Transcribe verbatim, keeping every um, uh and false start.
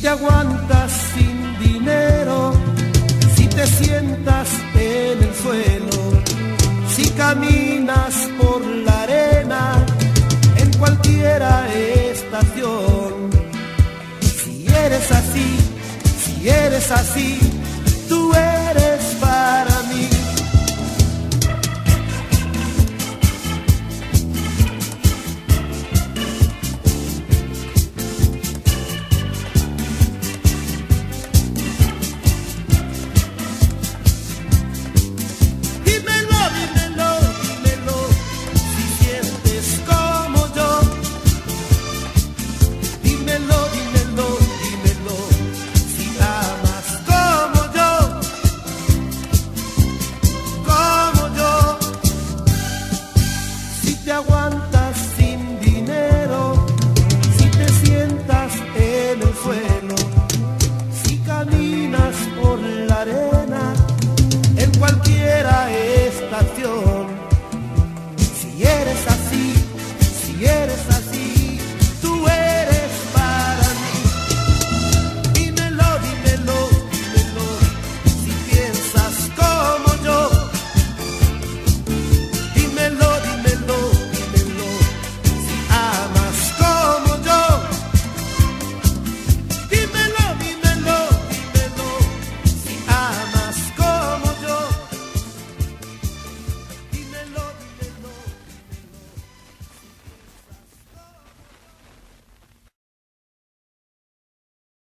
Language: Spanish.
te aguantas sin dinero, si te sientas en el suelo, si caminas por la arena, en cualquiera estación. Si eres así, si eres así, tú eres